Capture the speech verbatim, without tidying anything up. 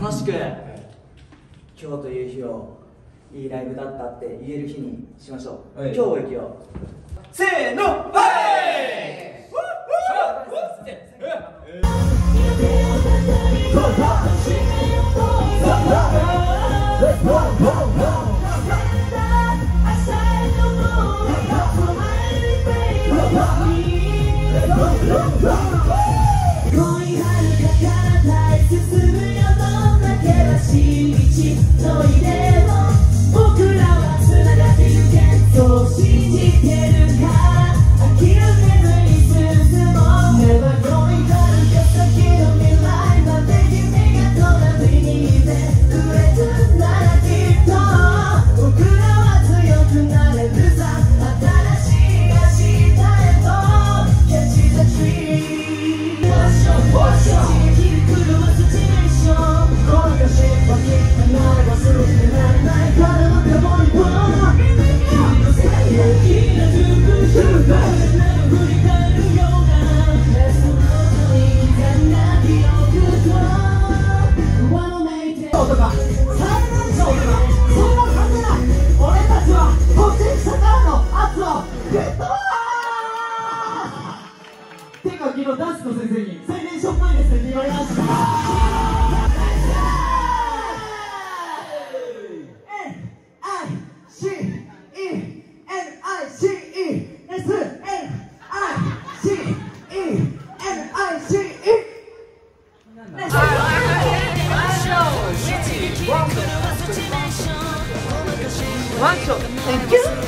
楽しく今日という日をいいライブだったって言える日にしましょう。今日を生きよう。せーの、はい昨日ダンスの先生に最年少っぽいですって言われました。 ワンショット、Thank you.